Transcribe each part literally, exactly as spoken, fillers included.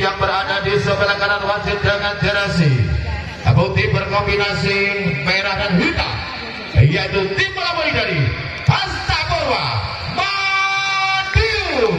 yang berada di sebelah kanan wasit dengan jersey putih berkombinasi merah dan hitam, yaitu tim bola voli dari Hastapurwa Madiun.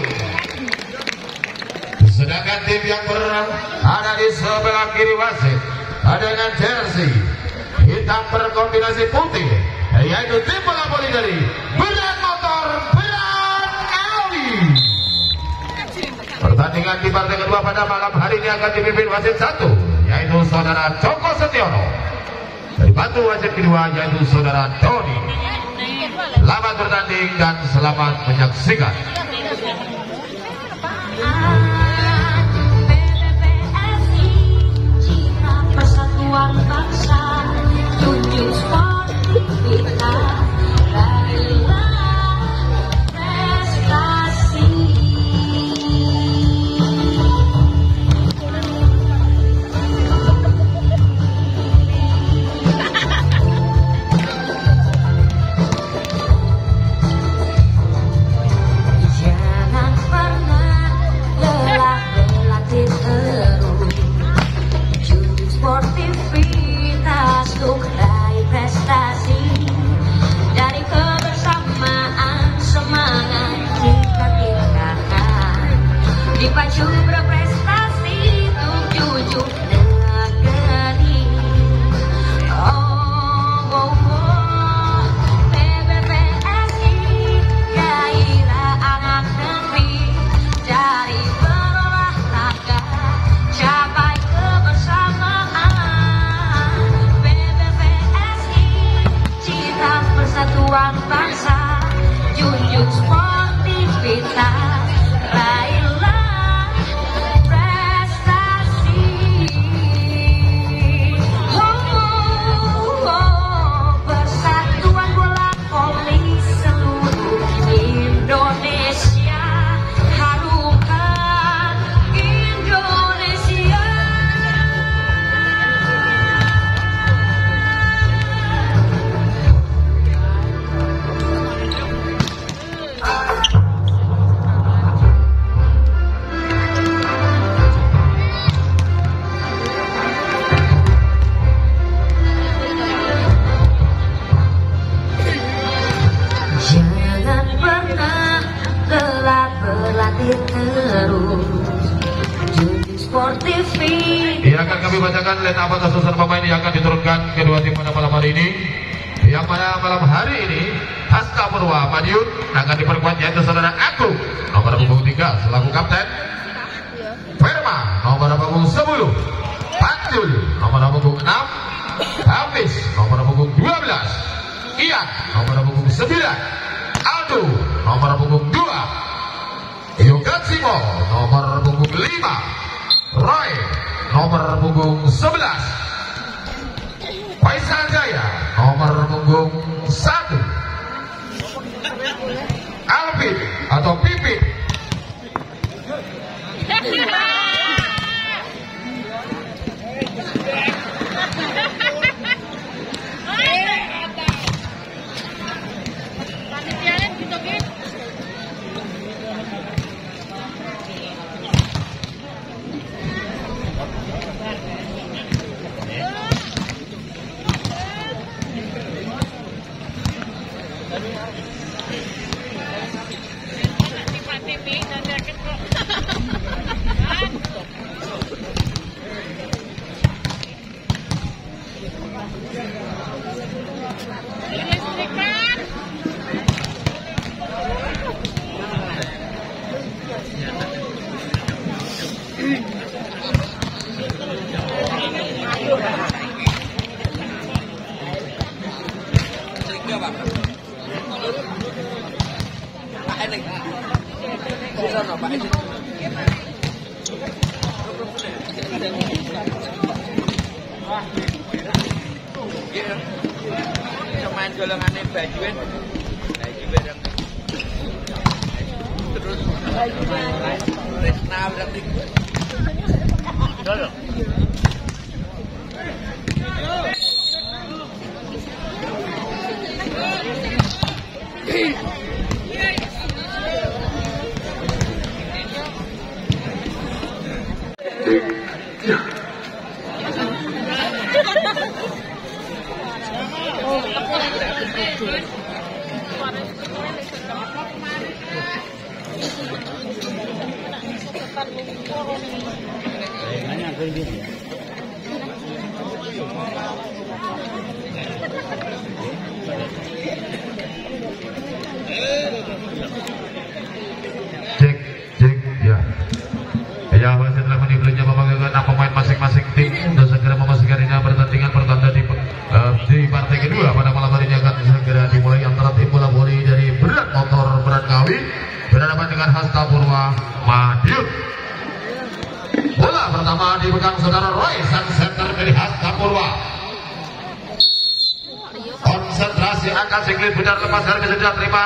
Sedangkan tim yang berada di sebelah kiri wasit dengan jersey hitam berkombinasi putih, yaitu tim bola voli dari Berat Motor Berat Alwi. Pertandingan di partai kedua pada malam hari ini akan dipimpin wasit satu, yaitu saudara Joko Setiono. Dari batu wasit kedua yaitu saudara Doni. Selamat bertanding dan selamat menyaksikan. Persatuan bangsa, junjung sportivitas, raihlah prestasi. Jangan pernah lelah berlatih terus, junjung sportivitas untuk raih prestasi. Dari kebersamaan semangat kita tingkatkan, dipacu berprestasi untuk junjung negeri. Oh, oh, oh, P B P S I gairah anak negeri. Dari berolahraga capai kebersamaan. P B P S I citra persatuan bangsa, junjung sportivitas, raihlah prestasi. Oh, oh, oh, persatuan bola voli seluruh Indonesia, harumkan Indonesia. Jangan pernah lelah berlatih terus, junjung sportivitas. Ini akan kami bacakan line up atas susunan pemain yang akan diturunkan kedua tim pada malam hari ini. Yang pada malam hari ini Hastapurwa Madiun akan diperkuat yaitu saudara Agung nomor punggung tiga selaku kapten, Firma nomor punggung sepuluh, Panjul nomor punggung enam, Hafiz nomor punggung dua belas, Ian nomor punggung sembilan, Aldo nomor punggung dua, Yogatsimo nomor punggung lima, Roy nomor punggung sebelas, Faisal Jaya nomor punggung satu, Alvin atau Pipit main golongannya bajuan, lagi bareng terus Resna berarti dulu. Cek, cek, ya. Ya, wasit telah menibelnya memanggilkan pemain masing-masing tim untuk segera memastikan ini pertandingan pertanda di, uh, di partai kedua pada malam hari ini akan segera dimulai antara tim bola voli dari berat motor berat kawin berhadapan dengan Hasta Purwa Madiun. Bola pertama dipegang saudara Roy, sang center dari Hasta Purwa. Konsentrasi angkat singlet benar lepas dari sudah terima.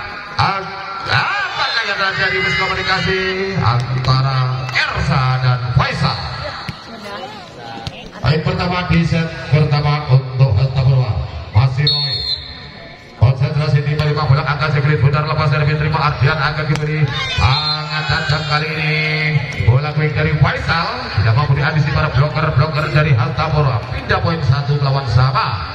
Apakah yang terjadi miskomunikasi antara Ersa dan Faisal? Baik, pertama di set pertama untuk Hasta Purwa. Masih Roy. Konsentrasi di lima bola angkat singlet benar lepas dari terima. Ardian akan diberi sangat tajam kali ini. Bola quick dari Faisal tidak mampu dihabisi para bloker-bloker dari Hasta Purwa. Pindah poin satu lawan sama.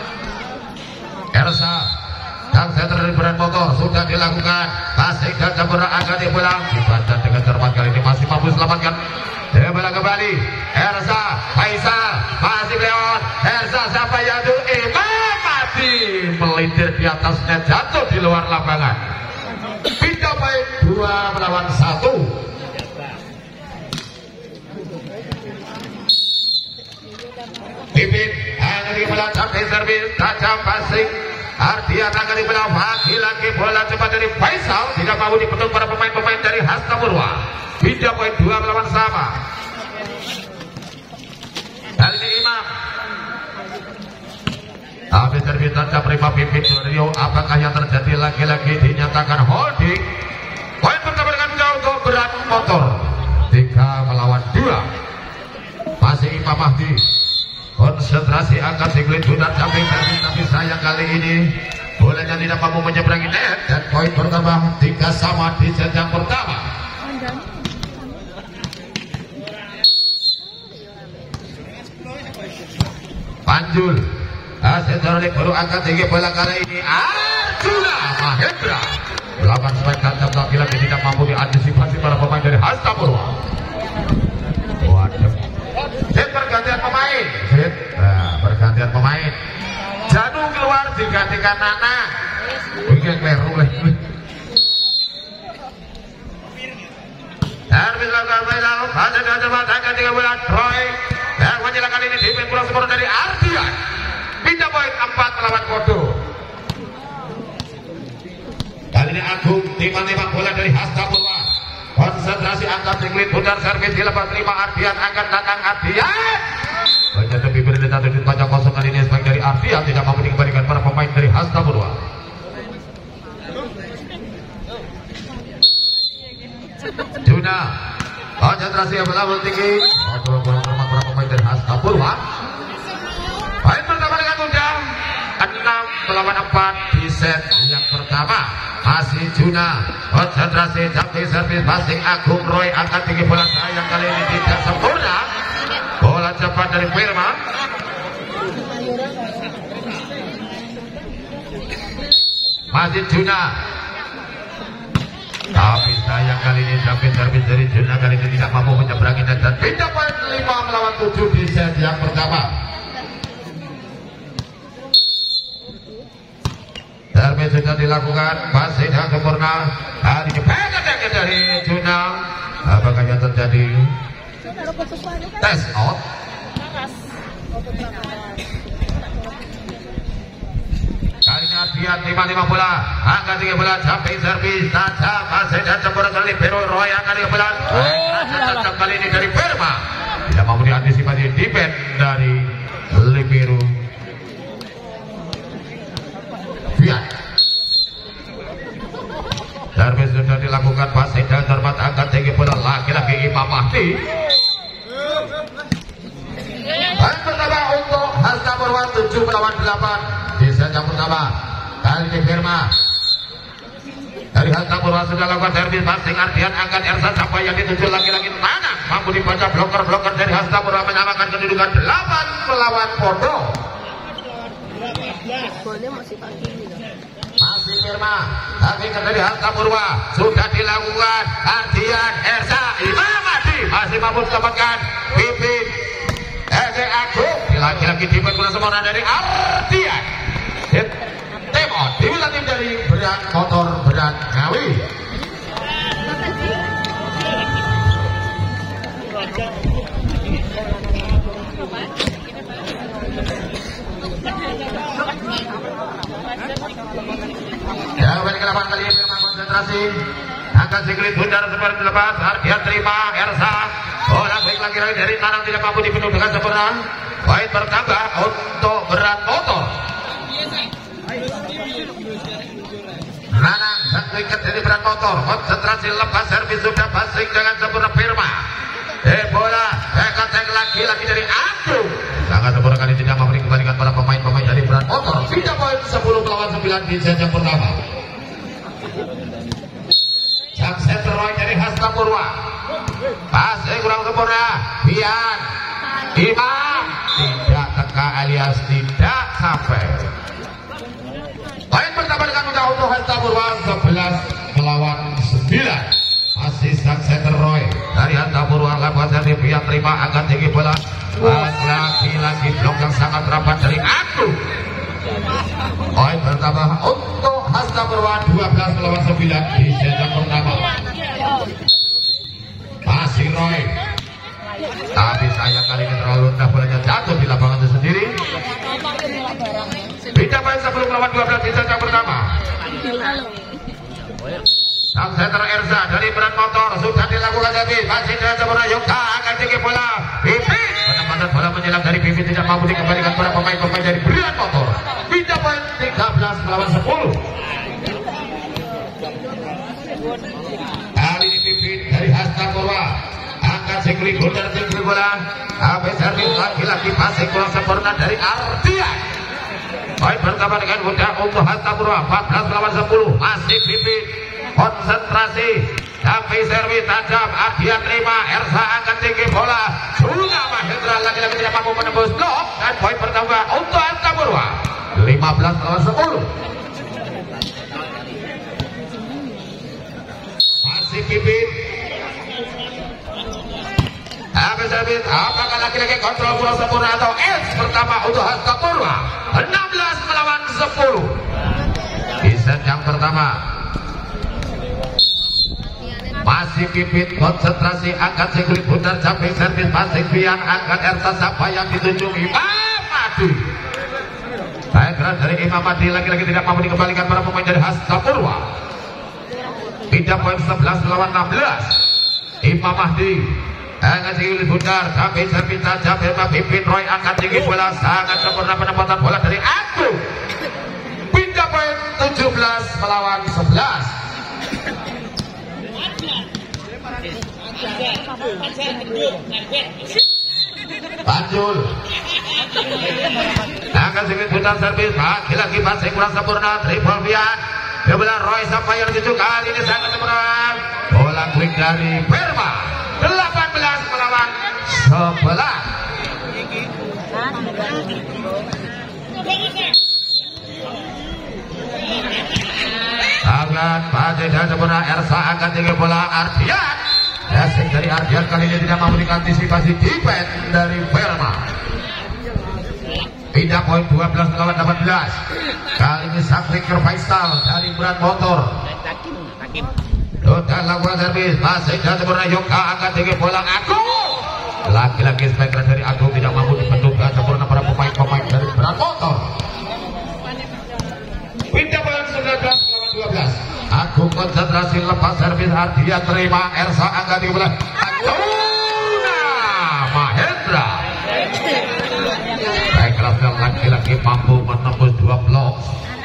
Ersa dan center dari berat motor sudah dilakukan. Tasik dan Jambura akan dipulang. Dibantan dengan cermat kali ini masih mampu selamatkan. Dia bola kembali. Ersa, Faisal masih lewat. Ersa siapa yang itu? Imam mati melintir di atas net, jatuh di luar lapangan. Pindah poin dua melawan satu. Pipin hanya dibelah sampai servis tajam passing. Ardian akan dibelah lagi bola cepat dari Faisal tidak mau dipenuhi para pemain-pemain dari Hasta Purwa. Pindah poin dua melawan sama. Kali ini Imam. Habis servis tajam prima Pipin Rio. Apakah yang terjadi lagi-lagi dinyatakan holding. Poin pertama dengan jauh untuk berat motor. Tiga melawan dua. Masih Imam Mahdi. Konsentrasi angkat singlet benar samping servis, tapi sayang kali ini bolanya tidak mampu menyeberangi net dan poin bertambah tiga sama di set yang pertama. Panjul aset Jorlik baru angkat tinggi bola kali ini. Arjuna Mahendra melakukan strike tancap lagi-lagi tidak mampu diantisipasi para pemain dari Hasta Purwa. Waduh. Set pergantian pemain. Set nah, pergantian pemain. Janu keluar digantikan Nana. Ini kleru lagi. Servis lakukan Faisal. Hasil dan cepat angkat tiga bola Troy. Dan menjelang kali ini dimain pulang semua dari Ardian. Pindah poin empat melawan Kodo. Kali ini Agung timan-timan bola dari Hasta Purwa. Konsentrasi angkat singlet putar servis dilepas lima. Ardian akan datang Ardian. Banyak lebih berdiri satu di panjang kosong kali ini sebagai dari Ardian tidak mampu dikembalikan para pemain dari Hasta Purwa. Juna konsentrasi yang berlawan tinggi. Bola bola para pemain dari Hasta Purwa. Poin pertama dengan mudah enam melawan empat di set yang pertama. Masih Juna konsentrasi tapi servis passing Agung Roy angkat tinggi bola sayang kali ini tidak sempurna. Bola cepat dari Firman. Masih Juna tapi sayang kali ini tapi servis dari Juna kali ini tidak mampu menyeberangi net dan pindah poin lima melawan tujuh di set yang pertama. Servis sudah dilakukan, masih dengan sempurna. Hari dipegang dari Juna. Apakah yang terjadi? Tes out. Kali ini Ardian lima lima bola, angkat tiga bola, jumping servis, tajam, masih dan sempurna kali Pero Roy angkat tiga bola. Tajam kali ini dari Firma. Tidak mampu diantisipasi defense dari Libero. Servis sudah dilakukan passing dan termat angkat tinggi bola lagi-lagi Imam Mahdi. Poin pertama untuk Hasta Purwa tujuh melawan delapan di set yang pertama. Kali ini Firma dari Hasta Purwa sudah lakukan servis passing. Ardian angkat Ersa sampai yang dituju lagi-lagi Nana mampu dibaca bloker-bloker dari Hasta Purwa menyamakan kedudukan delapan melawan Podo. Masih Firma tapi dari Hasta Purwa sudah dilakukan Ardian Ersa Imam Mahdi masih mampu diselamatkan Pipin Ege Agung lagi-lagi di bola sempurna dari Ardian Temon diwilang tim dari Berat Motor Berat Ngawi. Ya, balik ke lapangan kali ini Firman konsentrasi akan siklit bundar seperti lepas. Ardian terima Ersa. Bola baik lagi dari Nanang tidak mampu dipenuhi dengan sempurna. Poin bertambah untuk Berat Motor. Nanang dan wicket dari Berat Motor. Konsentrasi lepas servis sudah basing dengan sempurna Firma. Eh bola back lagi lagi dari Agung. Sangat sempurna kali tidak memberi kembalikan para pemain-pemain dari Berat Motor. Pindah poin sepuluh melawan sembilan di set yang pertama. Sang center Roy dari Hasta Purwa. Pasnya kurang sempurna. Bian Imam tidak teka alias tidak sampai. Poin pertama dengan mudah untuk Hasta Purwa sebelas melawan sembilan. Masih sang center Roy dari Hasta Purwa. Lakukan servis Bian terima agak tinggi bola. Lagi-lagi blok yang sangat rapat dari Agung. Poin pertama untuk Hasta Purwa dua belas melawan sembilan di set yang pertama. Masih Roy, tapi saya kali ini terlalu rendah, bolanya jatuh di lapangan itu sendiri. Pindah poin sepuluh melawan dua belas di set yang pertama. Sang center Erza dari Berat Motor sudah dilakukan lagi. Masih dengan sempurna Yoga akan tinggi bola. Pipin penempatan bola menyelam dari Pipin tidak mampu dikembalikan pada pemain-pemain dari Berat Motor. Pindah poin tiga belas melawan sepuluh. Kali ini Pipin dari Hasta Purwa angkat sikli bundar tinggi bola. Habis servis lagi-lagi pasing kurang sempurna dari Ardian. Poin pertama dengan mudah untuk Hasta Purwa empat belas melawan sepuluh. Masih Pipin konsentrasi sampai servis tajam. Ardian terima. Ersa angkat tinggi bola. Sudah Mahendra lagi-lagi tidak mampu menembus blok dan poin pertama untuk Hasta Purwa lima belas melawan sepuluh. Masih Pipin. Habis servis apakah lagi-lagi kontrol bola sempurna atau edge pertama untuk Hasta Purwa enam belas melawan sepuluh di set yang pertama. Masih Pipin konsentrasi angkat sikli bundar sampai servis pasing Bian angkat Ersa siapa yang ditunjuk Imam Madi. Saya kira dari Imam Madi lagi-lagi tidak mampu dikembalikan para pemain dari Hasta Purwa. Pindah poin sebelas melawan enam belas. Imam Mahdi angkat sikli bundar sampai servis tajam Imam Pipin. Roy angkat tinggi bola sangat sempurna penempatan bola dari Agung. Pindah poin tujuh belas melawan sebelas. Panjul akan sedikit bundar servis lagi-lagi pasing kurang sempurna triple Bian bola Roy sampai yang tujuh kali ini sangat sempurna bola quick dari Firma delapan belas melawan sebelas. Sangat pasing dan sempurna Ersa akan tinggi bola Ardian. Dasing dari Ardian kali ini tidak mampu diantisipasi defense dari Firma. Pindah poin dua belas melawan delapan belas. Kali ini sang Riker Faisal dari Berat Motor. Sudah lakukan servis masih dan sempurna Yoga akan tinggi bola Agung. Lagi-lagi striker dari Agung tidak mampu dibentuk dan sempurna para pemain-pemain dari Berat Motor. Pindah poin sembilan belas melawan dua belas. Agung konsentrasi lepas servis Ardian terima Ersa angkat di bola Aguna Mahendra. Baiklah yang laki-laki mampu menembus dua blok.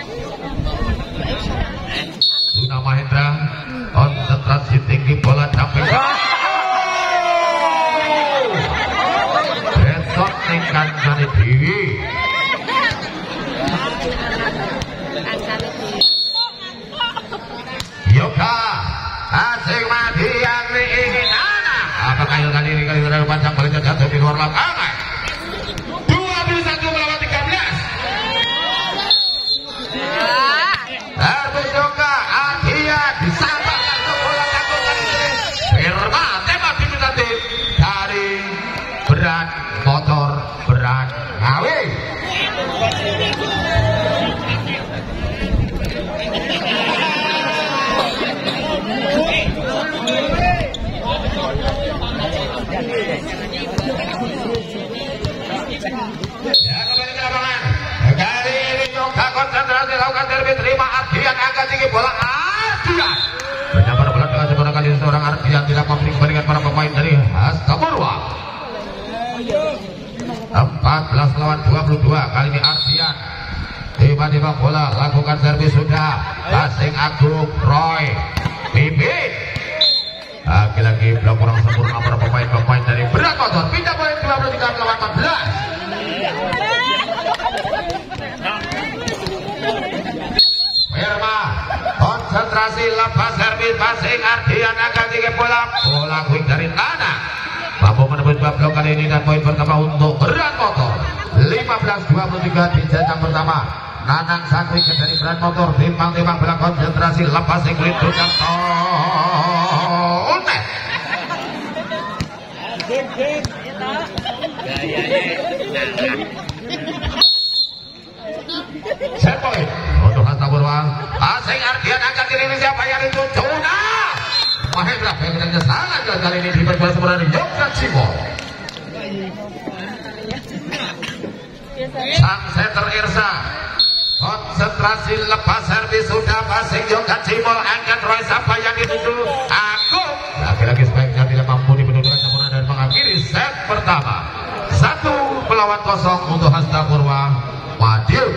Aguna Mahendra konsentrasi tinggi bola sampai besok tingkat dari Dewi. Yoga asing mati yang ini anak. Apakah yang kali ini kali ini panjang baliknya jatuh di luar lapangan. Dua puluh satu melawan tiga belas. Servis Yoga Adia disambangkan ke bola Agung kali ini. Firma tembak diminta tim. Ngawi. Ya, kembali ke lapangan. Kali ini Yoga konsentrasi lakukan derby, terima Ardian angkat tinggi bola Ardian. Menyambar bola dengan seorang kali seorang Ardian tidak memberi kembalikan para pemain dari Hasta Purwa. empat belas lawan dua puluh dua. Kali ini Ardian tiba-tiba bola lakukan servis sudah passing Agung Roy Bibit. Lagi-lagi belum kurang sempurna para pemain-pemain dari berat motor. Pindah poin dua puluh tiga lawan empat belas. Firma konsentrasi lepas servis passing Ardian akan tinggi bola bola quick dari tanah mampu menembus blok kali ini dan poin pertama untuk berat motor. Lima belas dua puluh tiga di jenjang pertama. Nanang sang wicket dari berat motor timbang-timbang bola konsentrasi lepas iklim Dukarto Untes. Set point untuk Hasta Purwa. Passing Ardian angkat kiri ini siapa yang itu? Juna Mahendra pengennya sangat kali ini diperkuat sebenarnya Yoga Cimol. Sang setter Irsa konsentrasi lepas servis sudah passing Yoga Cimol angkat Roy siapa yang dituju aku lagi-lagi sebaiknya tidak mampu dipenuhi sempurna dan mengakhiri set pertama satu melawan kosong untuk Hasta Purwa Madiun.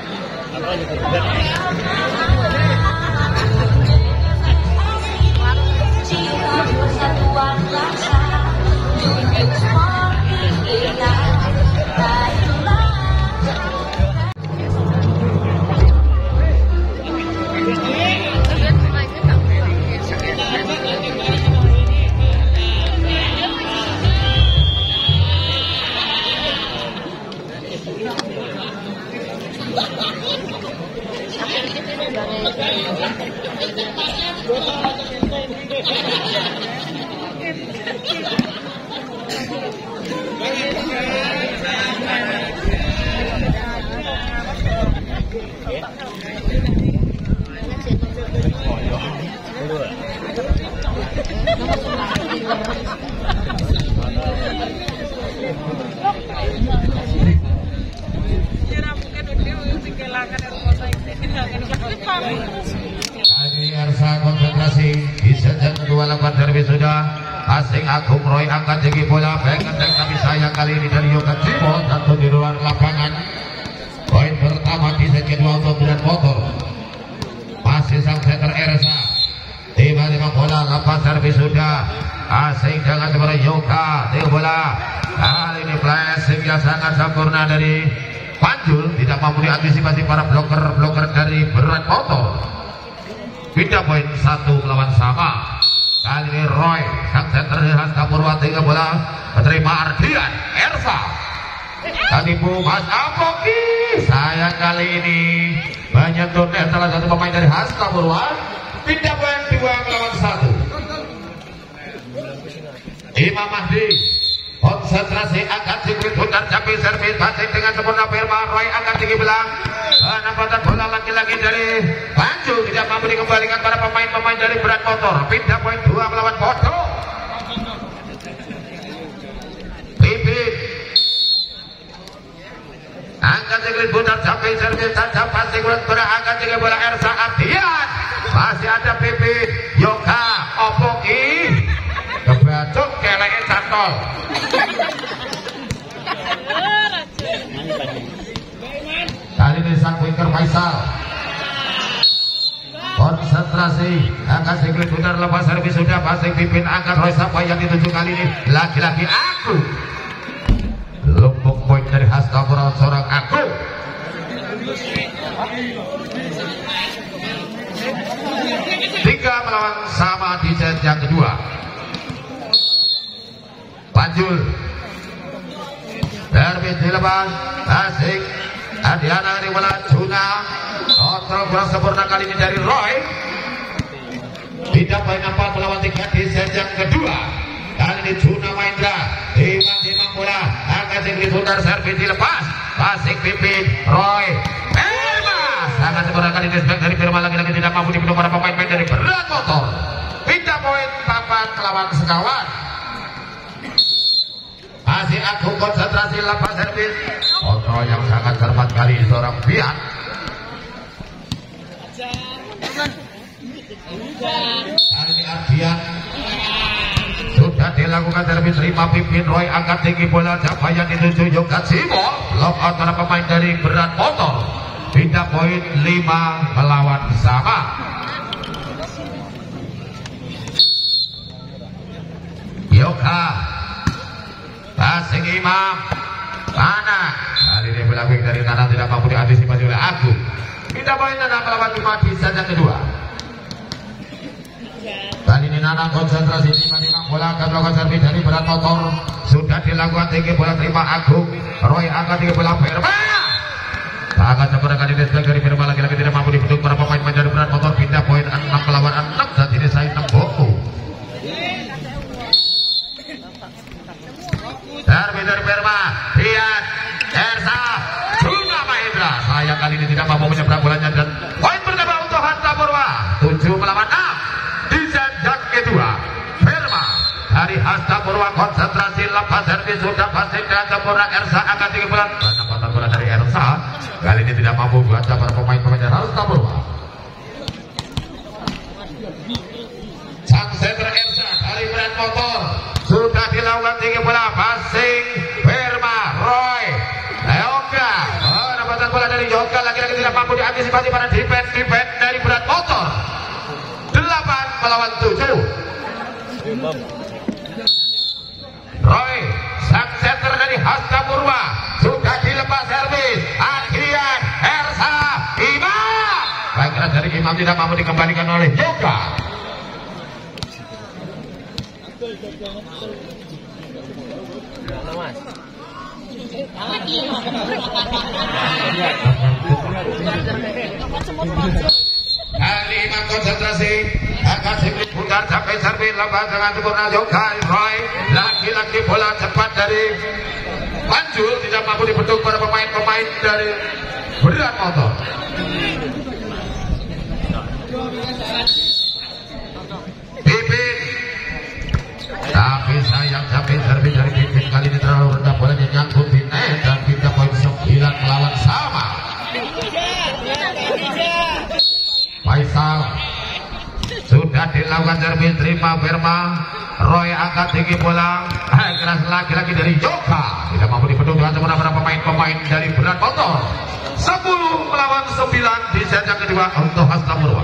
Kali Ersa konsentrasi di set kedua lakukan servis sudah passing Agung Roy angkat tinggi bola pengen tapi sayang kali ini dari Yoga Cimol satu di luar lapangan. Poin pertama di set kedua untuk berat motor. Masih sang setter Ersa tiba-tiba bola lepas servis sudah passing dengan sebenarnya Yoga tinggi bola kali ini flashing yang sangat sempurna dari Panjul tidak mampu diantisipasi para bloker-bloker dari berat motor. Pindah poin satu melawan sama. Kali ini Roy sang center dari Hasta Purwa tiga bola menerima Ardian Ersa. Kanipu Mas Apoki sayang kali ini banyak donat salah satu pemain dari Hasta Purwa. Pindah poin dua melawan satu. Imam Mahdi konsentrasi angkat tinggi putar capai servis passing dengan sempurna Firma Roy angkat tinggi belang penempatan bola lagi-lagi dari Panju tidak mampu dikembalikan para pemain-pemain dari berat motor. Pindah poin dua melawan Bodo. Bibit angkat tinggi putar capai servis tajam passing bola angkat tinggi bola Ersa Ardian masih ada Bibit Yoga Opoki kebacuk keleknya cantol. Kali ini sang winger Faisal konsentrasi angkat siklit putar lepas servis sudah passing pimpin angkat Roy siapa yang dituju kali ini lagi-lagi aku lumpuk poin dari Hasta Purwa seorang aku. Tiga melawan sama di set yang kedua. Panjul derby dilepas asik Adiana dari bola Juna kontrol kurang sempurna kali ini dari Roy. Tidak poin empat melawan tiga di set yang kedua. Kali ini Juna Maindra timbang-timbang bola angkat Sigrid Sundar servis dilepas Pasik Pipin Roy Firma sangat sempurna kali ini dari Firma lagi-lagi tidak mampu dipinum para pemain-pemain dari berat motor pindah poin papan melawan sekawan masih Agung konsentrasi lepas servis kontrol yang sangat cermat kali ini seorang Bian kali ini Ardian sudah dilakukan servis terima Pipin Roy angkat tinggi bola Jabayan dituju Yoga Simo lock out para pemain dari berat motor pindah poin lima melawan sama Yoga Pasing Imam Nana kali ini belakang dari Nana tidak mampu diantisipasi oleh Agung pindah poin Nana melawan lima di set yang kedua kali ini Nana konsentrasi lima bola akan melakukan servis dari berat motor sudah dilakukan tinggi bola terima Agung Roy angkat tinggi bola Firma sangat sempurna kali ini dari Firma lagi-lagi tidak mampu dibendung para pemain dari berat motor pindah poin enam melawan enam saat ini saya Temboku servis dari Firma Rian Ersa Juna Mahendra sayang kali ini tidak mampu menyeberang bolanya dan poin pertama untuk Hanta Purwa tujuh melawan enam di set yang kedua Firma dari Hasta Purwa konsentrasi lepas servis sudah pasti dan sempurna Ersa akan tinggi bola penempatan bola dari Ersa kali ini tidak mampu baca para pemain-pemain dari Hasta Purwa sang center Ersa dari berat motor sudah dilakukan tinggi bola passing Firma Roy Yoga penempatan bola dari Yoga lagi-lagi tidak mampu diantisipasi pada defense defense dari berat motor delapan melawan tujuh Roy sang center dari Hasta Purwa sudah dilepas servis Adrian Ersa Imam bagian dari Imam tidak mampu dikembalikan oleh Yoga kali Imam konsentrasi akan Sigrid Sundar sampai servis lepas dengan sempurna Yoga Roy lagi-lagi bola cepat dari Manjul tidak mampu dibendung para pemain-pemain dari berat motor Pipin tapi sayang sampai servis dari Pipin kali ini terlalu rendah bolanya nyangkut di net dan pindah poin sembilan melawan sama Faisal sudah dilakukan servis terima Firma Roy angkat tinggi bola keras lagi-lagi dari Yoga tidak mampu dibendung dengan sempurna para pemain-pemain dari berat motor sepuluh melawan sembilan di set yang kedua untuk Hasta Purwa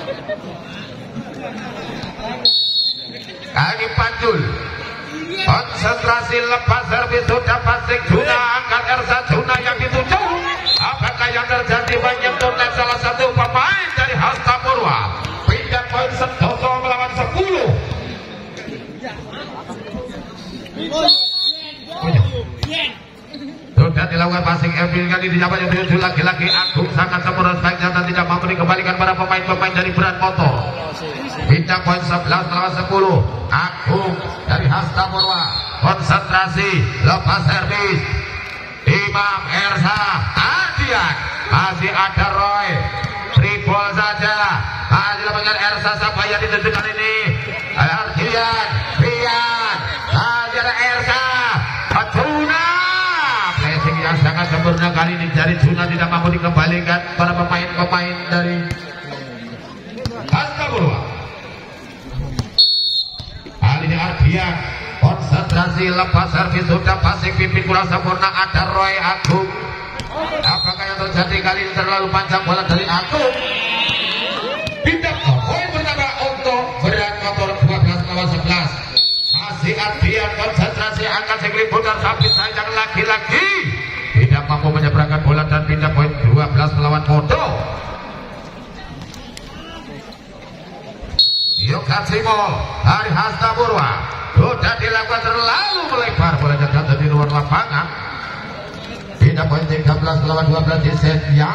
kali Panjul konsentrasi lepas servis sudah pasik Juna angkat Ersa Juna yang dituju apakah yang terjadi banyak turnet salah satu pemain dari Hasta Purwa pindah poin Sentoso melawan sepuluh sudah dilakukan passing Evil kali dijabat yang dituju lagi-lagi Agung sangat sempurna sebaiknya dan tidak mampu dikembalikan para pemain-pemain dari berat motor pindah poin sebelas melawan sepuluh Agung dari Hasta Purwa konsentrasi lepas servis Imam Ersa Ardian masih ada Roy tribol saja masih dengan Ersa siapa yang dituju kali ini Ardian Rian masih ada Ersa Juna placing yang sangat sempurna kali ini dari Juna tidak mampu dikembalikan para pemain-pemain dari Hasta Purwa kali ini Ardian konsentrasi lepas servis sudah pasing Pipin kurang sempurna ada Roy Agung apakah yang terjadi kali ini terlalu panjang bola dari Agung pindah poin pertama untuk berat motor dua belas melawan sebelas masih Ardian konsentrasi angkat Sigrid Sundar tapi sayang lagi-lagi tidak mampu menyeberangkan bola dan pindah poin dua belas melawan Podo Yoga Simo dari Hasta Purwa sudah dilakukan terlalu melebar bolanya jatuh di luar lapangan pindah poin tiga belas melawan dua belas di set yang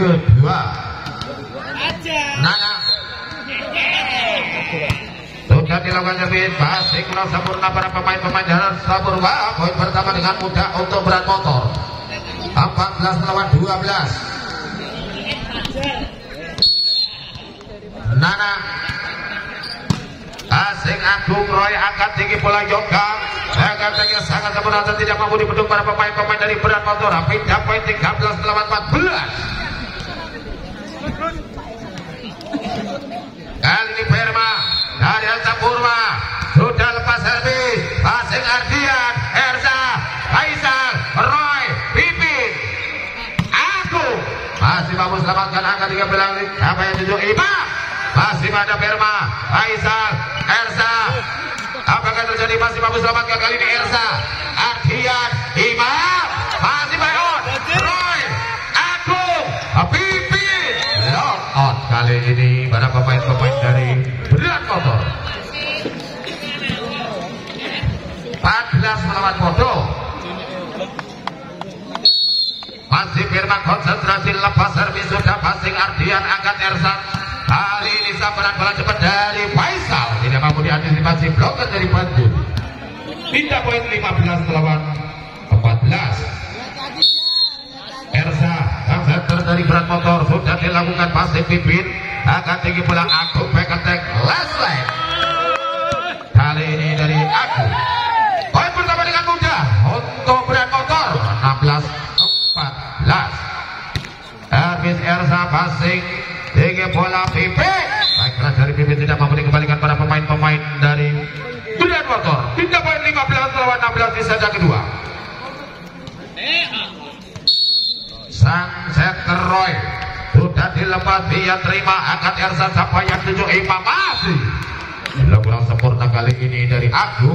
kedua Nana sudah dilakukan servis passing kurang sempurna para pemain-pemain jalan Sapurwa. Poin pertama dengan mudah untuk berat motor. empat belas melawan dua belas. Nana Asing Agung Roy angkat tinggi bola Yoga. Angkat tinggi sangat sempurna dan tidak mampu dibendung para pemain-pemain dari berat motor. Pindah poin tiga belas melawan empat belas. Kali ini Perma dari Sapurwa sudah lepas servis. Asing Ardian, Erza, Faisal, Roy, Pipin, Agung masih mampu selamatkan angka tiga belas. Apa yang tujuh Ima masih ada Perma, Faisal, Erza. Apakah terjadi masih mampu selamatkan kali ini Erza, Ardian, Ima masih Bayon, Roy, Agung, Pipin. Lock out kali ini pada pemain-pemain dari berat motor. empat belas melawan bodoh. Masih Firman konsentrasi lepas servis sudah passing Ardian angkat Ersan. Kali ini sambaran bola cepat dari Faisal tidak mampu diantisipasi bloker dari Banjul. Pindah poin lima belas melawan empat belas. Ersa konsentrasi dari berat motor sudah dilakukan passing Pipin angkat tinggi bola Agung back attack last line. Kali ini dari Agung. Poin pertama dengan mudah untuk berat motor enam belas empat belas. Servis Ersa passing tinggi bola Pipi. Baik keras dari Pipi tidak mampu dikembalikan pada pemain-pemain dari berat motor. Pindah poin lima belas melawan enam belas di set kedua. Sang setter Roy sudah dilepas, dia terima angkat Ersa sampai yang tujuh Imam masih bila kurang sempurna kali ini dari Agung.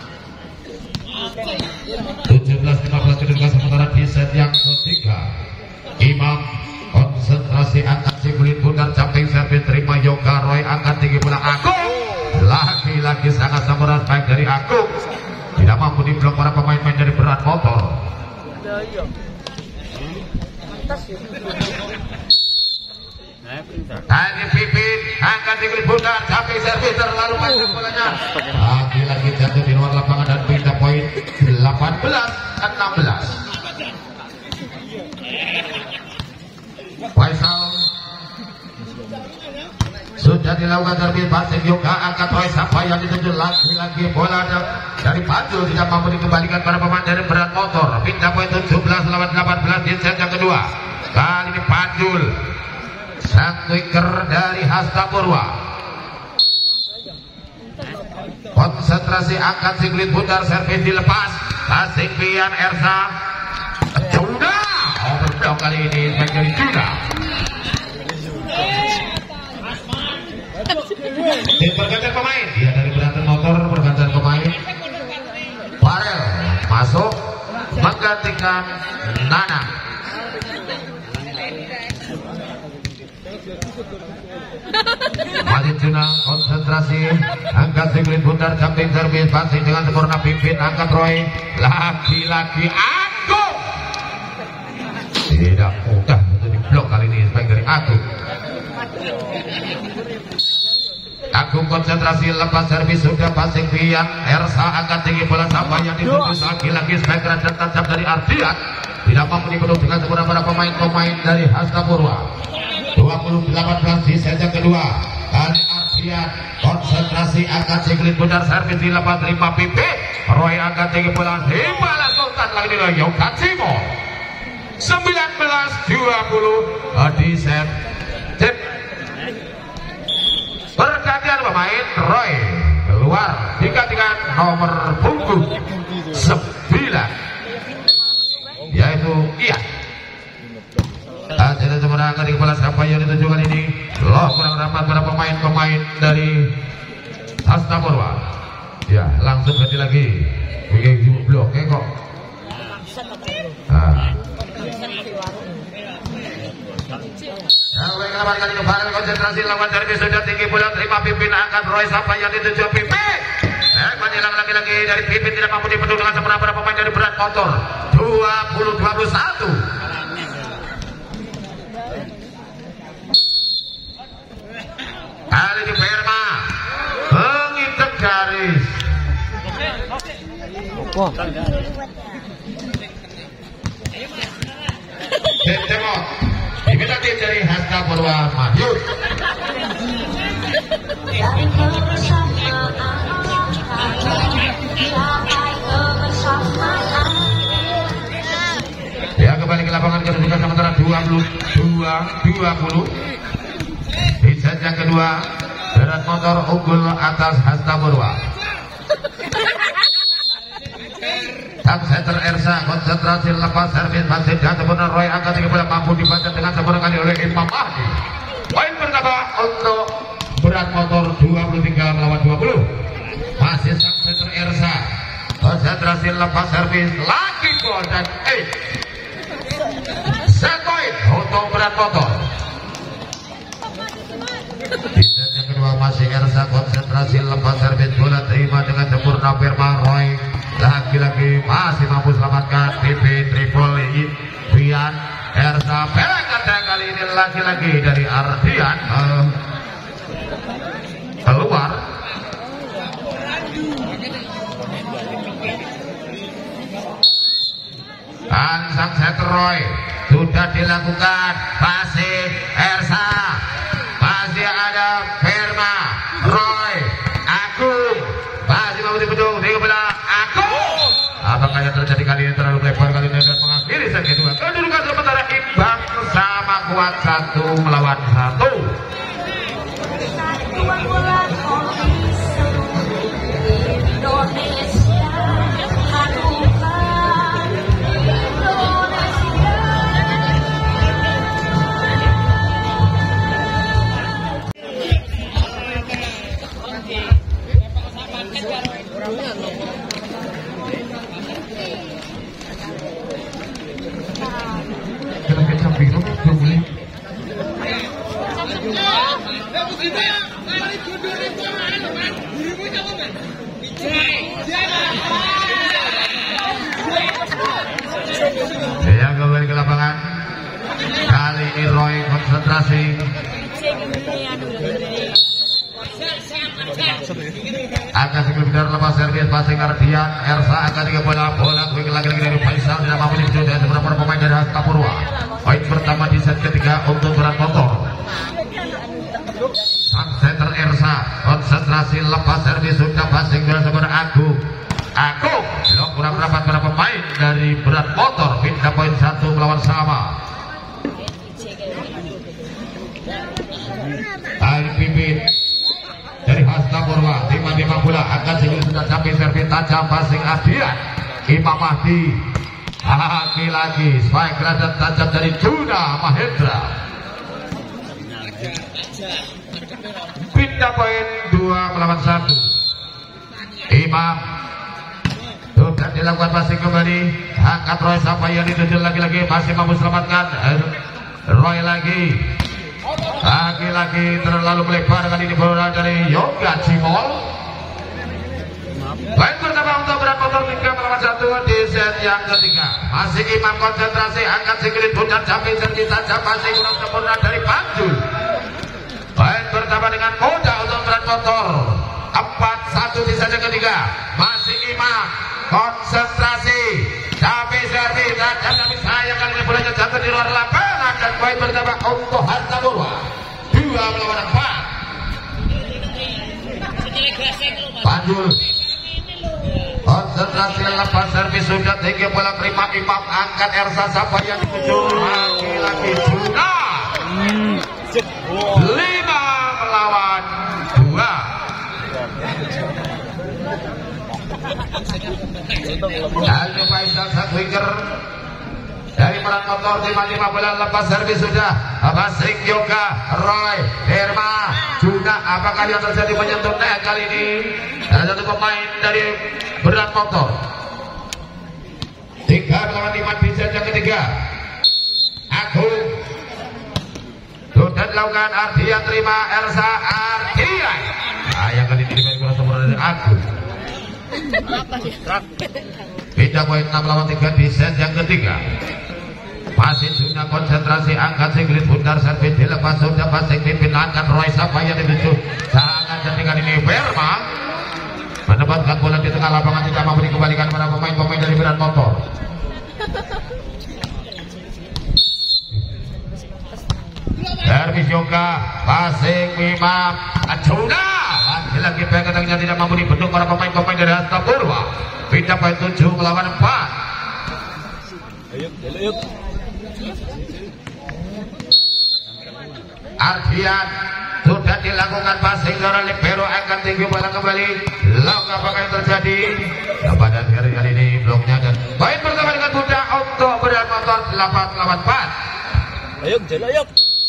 tujuh belas lima belas kedudukan sementara di set yang ketiga. Imam konsentrasi angkat si kulit bundar jumping servis terima Yoga. Roy angkat tinggi bola Agung. Lagi-lagi sangat sempurna baik dari Agung. Tidak mampu diblok para pemain-pemain dari berat motor. Tadi Pipin angkat tinggi kulit bundar jumping servis terlalu panjang bolanya. Lagi-lagi jatuh di luar lapangan dan pindah poin delapan belas enam belas. Faisal sudah dilakukan servis passing Yoga angkat Roy sampai yang dituju lagi-lagi bola dari Banjul tidak mampu dikembalikan para pemain dari berat motor. Pindah poin tujuh belas melawan delapan belas di set yang kedua. Kali ini Banjul sang winger dari Hasta Purwa konsentrasi angkat si kulit bundar servis dilepas passing Pian Ersa Juna overdog kali ini menjadi Juna. Tim pergantian pemain dia dari berat motor pergantian pemain. Farel masuk menggantikan Nana. Masih Juna konsentrasi angkat si kulit bundar jumping servis passing dengan sempurna Pimpin angkat Roy. Lagi-lagi Agung tidak mudah untuk diblok kali ini baik dari Agung. Agung konsentrasi lepas servis sudah passing Pian Ersa angkat tinggi bola sampai yang dituju lagi-lagi striker dan tajam dari Ardian tidak mampu dibendung dengan sempurna para pemain-pemain dari Hasta Purwa. dua puluh delapan belas di set yang kedua. Kali Ardian konsentrasi angkat tinggi bundar servis dilepas terima Pipi. Roy angkat tinggi bola Himalan Sultan lagi di Yoga Cimo. sembilan belas dua puluh di set tip. Pergantian pemain Roy keluar digantikan nomor punggung sembilan yaitu Ian. Tidak sebenarnya di kepala siapa yang ditujukan ini loh kurang rapat pada pemain-pemain dari Hasta Purwa. Ya langsung ganti lagi bikin blok eh kok. Nah. Ya, baik kembali kali kembali konsentrasi lawan dari sudah tinggi bola terima Pimpin angkat Roy sampai yang dituju Pimpin. Eh, menyilang lagi-lagi dari Pimpin tidak mampu dibendung dengan sempurna para pemain dari berat motor. dua puluh dua puluh satu. Kali di Perma menginter garis. Cemot diminta tim dari Hasta Purwa Madiun. Dari kebersamaan sampai kebersamaan. Ya, kembali ke lapangan kedudukan sementara dua puluh dua dua puluh. Di set yang kedua berat motor unggul atas Hasta Purwa. Sang setter Ersa konsentrasi lepas servis masih dan sempurna. Roy angkat tiga bola mampu dibaca dengan sempurna kali oleh Imam Mahdi. Poin pertama untuk berat motor dua puluh tiga melawan dua puluh. Masih sang setter Ersa konsentrasi lepas servis lagi gol dan eh set point untuk berat motor. Di set yang kedua masih Ersa konsentrasi lepas servis bola terima dengan sempurna. Firman Roy lagi-lagi masih mampu selamatkan Pipi Tripoli Bian Ersa Pelangkat kali ini lagi-lagi dari Ardian uh, keluar. Dan sang setter Roy sudah dilakukan masih Ersa, masih ada Firma Roy Agung masih mampu dipedung di kebelah Agung. Apakah yang terjadi kali ini terlalu lebar kali ini dan mengakhiri set kedua. Kedudukan sementara imbang sama kuat satu melawan satu. Satuan bola voli seluruh Indonesia, satukan Indonesia. Ya, kembali ke lapangan. Kali ini Roy konsentrasi. Akan sekitar lepas servis passing Ardian Ersa akan tiga bola bola quick lagi-lagi dari Faisal tidak mampu dibuat dari beberapa pemain dari Hasta Purwa. Poin pertama di set ketiga untuk berat motor. Sang setter Ersa konsentrasi lepas servis sudah passing bola sebenarnya Agung. Agung belum kurang rapat para pemain dari berat motor. Pindah poin satu melawan sama. Dari Pipit dari Hasta Purwa lima-lima bola akan segera sudah sampai servis tajam passing Adian Imam Mahdi. Lagi-lagi spike granat tajam dari Juna Mahendra. Pindah poin dua melawan satu. Imam sudah dilakukan passing kembali. Angkat Roy sampai yang dituju lagi-lagi masih mampu selamatkan Roy lagi. Lagi-lagi terlalu melebar kali ini bola dari Yoga Cimol. Poin pertama untuk berat motor tiga melawan satu di set yang ketiga. Masih Imam konsentrasi angkat singkirin puncak jambi servis tajam masih kurang sempurna dari Panjul. Poin pertama dengan mudah untuk berat motor empat satu di set yang ketiga. Masih Imam konsentrasi jambi servis tajam tapi sayang kali ini bolanya jatuh di luar lapangan dan poin pertama untuk Hasta Purwa dua melawan empat. Panjul konsentrasi lepas servis sudah tinggi bola terima Imam angkat Ersa sampai yang dituju lagi-lagi juga lima melawan dua. Lalu Faisal sang winger dari berat motor lima-lima bola lepas servis sudah passing Yoga Roy Herma juga. Apakah yang terjadi menyentuh net kali ini? Ada satu pemain dari berat motor tiga melawan lima di set yang ketiga. Agung sudah dilakukan Ardian terima Ersa Ardian. Nah, yang kali ini dimain kurang sempurna dari Agung. Beda poin enam lawan tiga di set yang ketiga. Masih sudah konsentrasi angkat singlet bundar servis dilepas sudah passing pimpin angkat Roy sampai yang dituju sangat cantik kali ini Verma menempatkan bola di tengah lapangan, tidak memberi kembalikan para pemain-pemain dari Berat Motor. Servis Yoga, passing Imam Acuna, lagi-lagi pengennya tidak mampu dibendung para pemain-pemain dari Hasta Purwa. Pindah poin tujuh melawan empat. Ardian sudah dilakukan passing dari libero, akan tinggi bola kembali. Lalu apakah yang terjadi? Pada hari kali ini bloknya dan poin pertama dengan mudah untuk Berat Motor delapan melawan empat. Ayo, ayo.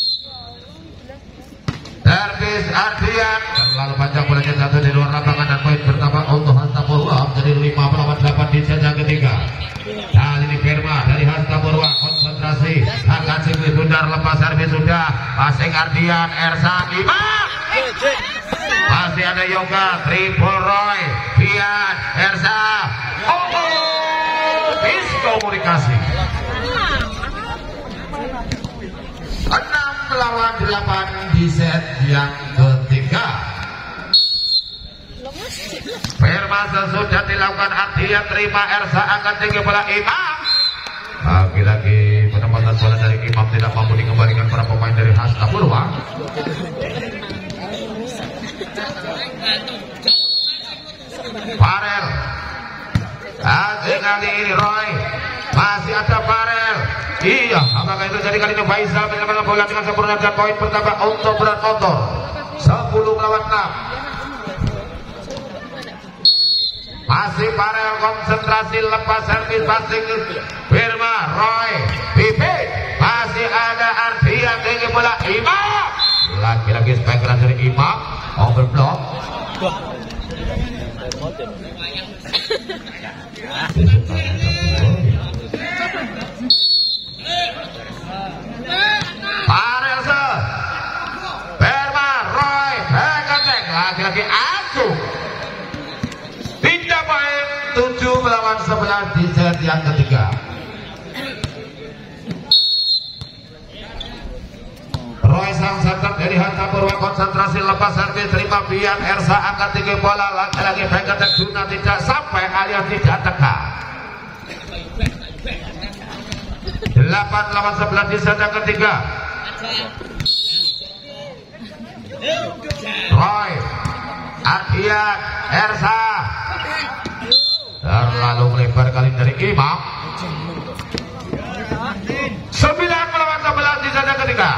Servis Ardian terlalu panjang, bolanya jatuh di luar lapangan dan poin pertama untuk Hasta Purwa menjadi lima melawan delapan di set yang ketiga. Kali ini Firma dari Hasta Purwa konsentrasi, akan singkir bundar, lepas servis sudah, passing Ardian, Ersa Imam, masih ada Yoga, triple Roy, Pian, Ersa, oh, miskomunikasi. enam melawan delapan di set yang ketiga. Firma sesudah dilakukan Ardian, terima Ersa, akan tinggi bola Imam. Lagi-lagi penempatan bola dari Imam tidak mampu dikembalikan para pemain dari Hasta Purwa. Farel, asing kali ini Roy, masih ada Farel. Iya, apakah itu jadi kali ini Faisal menyelamatkan bola dengan sempurna dan poin pertama untuk Berat Motor sepuluh melawan enam. Masih Farel konsentrasi, lepas servis passing Firma, Roy, Pipit, masih ada Ardian, tinggi bola Imam. Lagi-lagi spikeran dari Imam, overblock. Farel se Firma, Roy, Hekatek, lagi-lagi aku. Pindah poin tujuh melawan sebelas di set yang ketiga. Roy sang center dari Hasta Purwa konsentrasi, lepas servis, terima Bian, Ersa angkat tinggi bola, lagi-lagi Hekatek Juna tidak sampai alias tidak tekan. delapan melawan sebelas di set yang ketiga. Roy, Ardian, Ersa terlalu melebar kali dari Imam. sembilan melawan sebelas di set yang ketiga.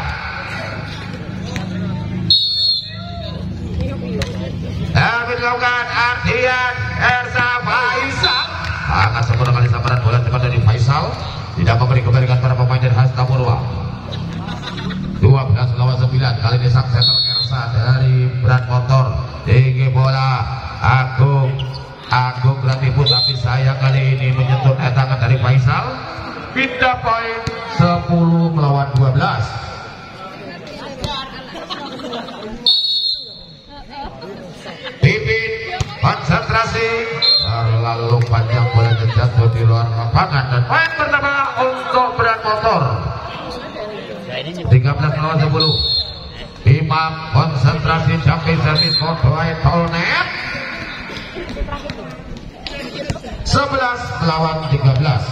David lakukan Ardian, Ersa, Faisal akan sempurna kali sambaran bola cepat dari Faisal, tidak memberi kembalikan para pemain dari Hasta Purwa. dua belas melawan sembilan, kali ini sang center Ersa dari Berat Motor, tinggi bola Agung, Agung Gratipu, tapi sayang kali ini menyentuh tangan dari Faisal. Pindah poin sepuluh melawan dua belas. Pipit konsentrasi, terlalu panjang, bola jatuh di luar lapangan dan poin pertama untuk Berat Motor tiga belas melawan sepuluh. Imam konsentrasi, jumping service, Kodoai Tolnet sebelas melawan tiga belas.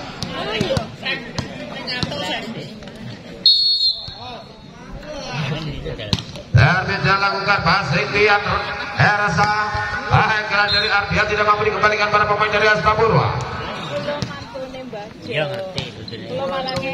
Servis dilakukan passing Bian, Ersa, akhirnya dari Ardian tidak mampu dikembalikan para pemain dari Hasta Purwa. Iya ngerti, belum malangnya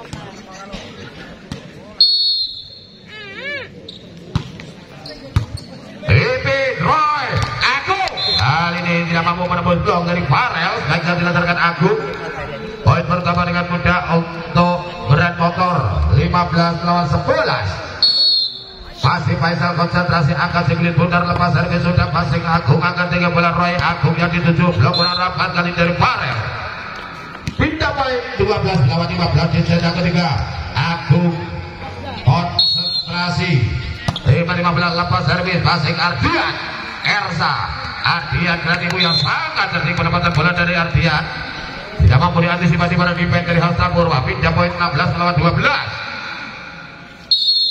Pipit, Roy, Agung. Kali ini tidak mampu menembus blok dari Farel, gagal dilantarkan Agung. Poin pertama dengan mudah untuk Berat Motor lima belas melawan sebelas. Masih Faisal konsentrasi, angkat singlet bundar, lepas servis sudah, passing Agung, angkat tinggi bola Roy, Agung yang dituju, blok bola rapat kali dari Farel. Pindah poin dua belas melawan lima belas di set yang ketiga. Agung konsentrasi, lima belas, lepas servis, passing Ardian, Ersa, Ardian Gratipu yang sangat terting penempatan bola dari Ardian, tidak mampu diantisipasi pada defense dari Hasta Purwa. Pindah poin enam belas melawan dua belas.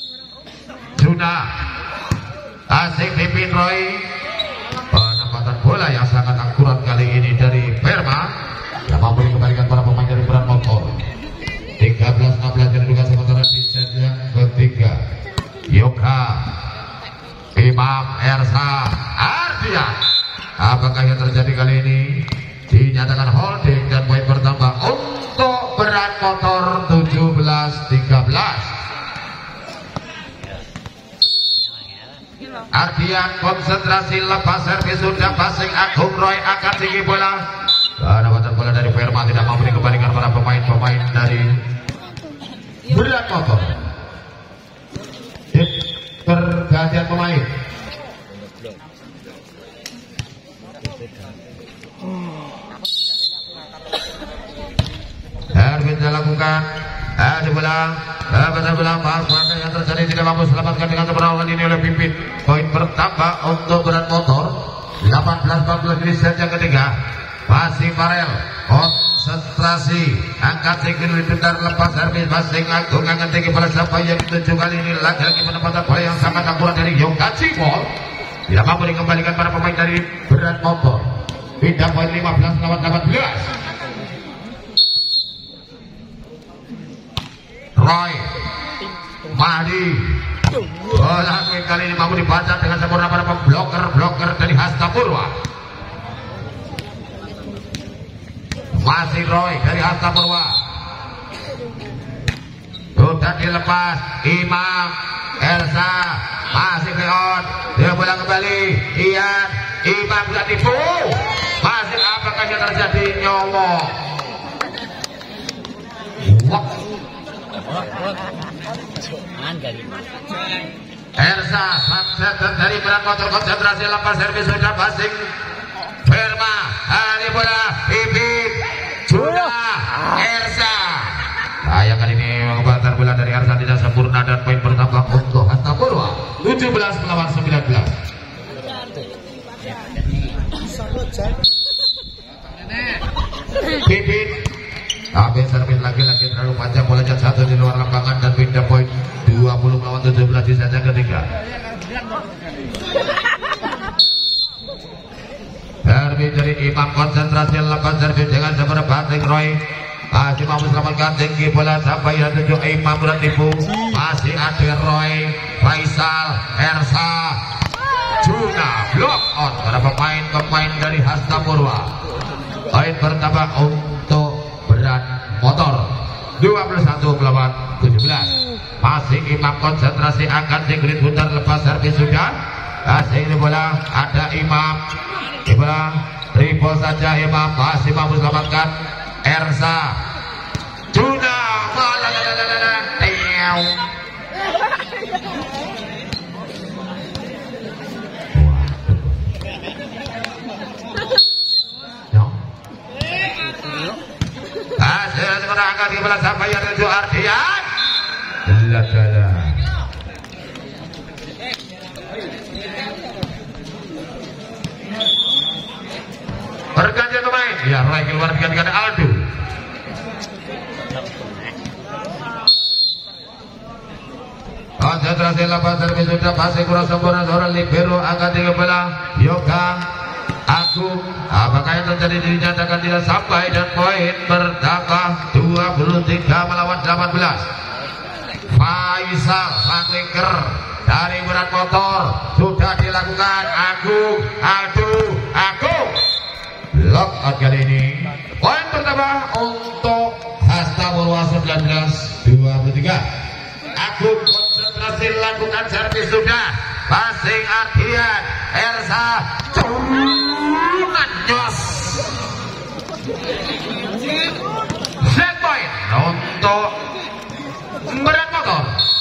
Juna, asing Pipin Roy, penempatan bola bola yang sangat akurat kali ini dari Perma yang mampu dikembalikan para pemain dari Berat Motor. Tiga belas enam belas kedudukan sementara di set yang ketiga. Yoga, Imam, Ersa, Ardian. Apakah yang terjadi kali ini? Dinyatakan holding dan poin bertambah untuk Berat Motor tujuh belas tiga belas. Ardian konsentrasi, lepas servis sudah passing. Agung Roy akan tinggi bola. Pendapatan bola dari Perma tidak mampu dikembalikan para pemain-pemain dari Berat Motor. Pergantian pemain. Erwin dilakukan, eh dibelang, eh benar-benar maka yang terjadi tidak mampu selamatkan dengan keberuntungan ini oleh Pipin. Poin bertambah untuk Berat Motor delapan belas empat belas di set yang ketiga. Masih Farel, konsentrasi, angkat tinggi pintar lepas servis passing. Agung angkat tinggi bola siapa yang dituju kali ini lagi-lagi menempatkan bola yang sangat akurat dari Yoga Cibol. Tidak mampu dikembalikan para pemain dari Berat Motor. Pindah poin lima belas lawan delapan belas. Roy Mahdi bola kali ini mampu dibaca dengan sempurna para pembloker-bloker dari Hasta Purwa. Masih Roy dari Hasta Purwa, sudah dilepas. Imam, Elsa, masih Leon, dia bola kembali. Ian, Imam sudah tipu. Masih apakah yang terjadi? Nyomong. Wah. Ersa dari Berat Motor konsentrasi, lepas servis sudah passing. Perma hari bola Pipin sudah Ersa. Sayang kali ini mengebantar bola dari Ersa tidak sempurna dan poin bertambah untuk Hasta Purwa tujuh belas melawan sembilan belas. Pipin habis servis lagi-lagi terlalu panjang, bola jatuh satu di luar lapangan dan pindah poin dua puluh melawan tujuh belas di set yang ketiga. Servis dari Imam konsentrasi, lepas servis dengan sempurna passing. Roy masih mampu selamatkan tinggi bola sampai yang tujuh. Imam sudah tipu. Masih ada Roy, Faisal, Ersa, Juna block out para pemain-pemain dari Hasta Purwa. Poin bertambah untuk Berat Motor dua puluh satu melawan tujuh belas. Masih Imam konsentrasi, akan tinggi putar, lepas servis sudah. Masih ini bola ada Imam. Bola triple saja Imam, masih mampu selamatkan Ersa. Juna hasil angkat di bola sampai yang tujuh. Ardian Ladala. Pergantian pemain, ya Roy keluar dengan Aldo. Konsentrasi, lepas servis sudah passing kurang sempurna. Seorang libero angkat tiga bola Yoga Agung. Apakah yang terjadi? Dinyatakan tidak sampai dan poin bertambah dua puluh tiga melawan delapan belas. Faisal Rangwiker dari Berat Motor sudah dilakukan. Agung, aduh, Agung lock out kali ini. Poin pertama untuk Hasta Purwa sembilan belas dua puluh tiga. Agung konsentrasi, lakukan servis sudah. Passing Ardian, Ersa, cuman jos. Set point untuk Berat Motor.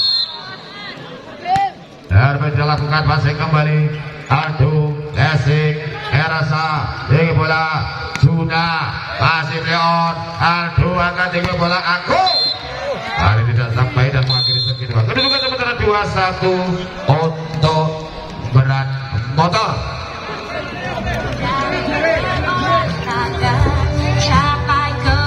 Servis dilakukan, passing kembali. Aldo, Desik, Ersa, tinggi bola Juna, masih Leon. Aldo akan tinggi bola Agung. Hari tidak sampai dan mengakhiri set kedua. Kedudukan sementara dua satu untuk Berat Motor. Capai